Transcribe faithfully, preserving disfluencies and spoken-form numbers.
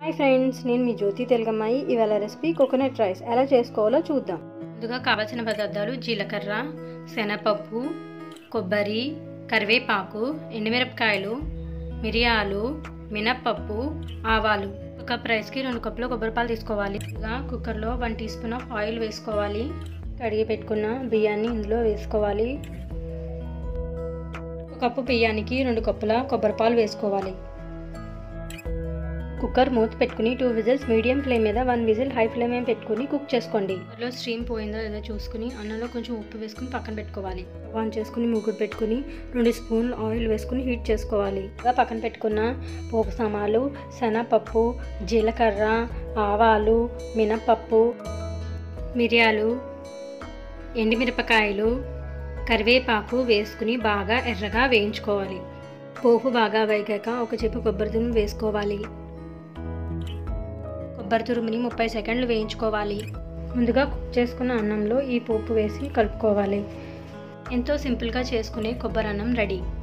Hi friends, నేను మీ జ్యోతి తెలుగమ్మాయి. ఇవాళ recipe coconut rice ఎలా చేసుకోవాలో చూద్దాం. ముందుగా కావాల్సిన పదార్థాలు జీలకర్ర, శనగపప్పు, కొబ్బరి, కరివేపాకు, ఎండుమిరపకాయలు, మిరియాలు, మినప్పప్పు, ఆవాలు. ఒక కప్ రైస్కి రెండు కప్పులు కొబ్బరిపాలు తీసుకోవాలి. ఇంకా కుక్కర్లో one teaspoon of oil వేసుకోవాలి. కడిగి పెట్టుకున్న బియ్యాన్ని ఇందులో వేసుకోవాలి. ఒక కప్పు బియ్యానికి రెండు కప్పుల కొబ్బరిపాలు వేసుకోవాలి. కుక్కర్ మూత పెట్టుకుని టూ విజిల్స్ మీడియం ఫ్లేమ్ మీద వన్ విజిల్ హై ఫ్లేమ్ మీద పెట్టుకుని కుక్ చేసుకోండి. కుక్కర్లో స్టీమ్ పోయిందో లేదో చూసుకుని అన్నంలో కొంచెం ఉప్పు వేసుకుని పక్కన పెట్టుకోవాలి. ఆన్ చేసుకుని మూకుడు పెట్టుకుని రెండు స్పూన్లు ఆయిల్ వేసుకుని హీట్ చేసుకోవాలి. పక్కన పెట్టుకున్న పోపు సామాన్లు శనగపప్పు, జీలకర్ర, ఆవాలు, మినప్పప్పు, మిరియాలు, ఎండుమిరపకాయలు, కరివేపాకు వేసుకుని బాగా ఎర్రగా వేయించుకోవాలి. పోపు బాగా వేగాక ఒక చిప్ప కొబ్బరి తురుము వేసుకోవాలి. కొబ్బరి తురుముని ముప్పై సెకండ్లు వేయించుకోవాలి. ముందుగా కుక్ చేసుకున్న అన్నంలో ఈ పోపు వేసి కలుపుకోవాలి. ఎంతో సింపుల్గా చేసుకునే కొబ్బరి అన్నం రెడీ.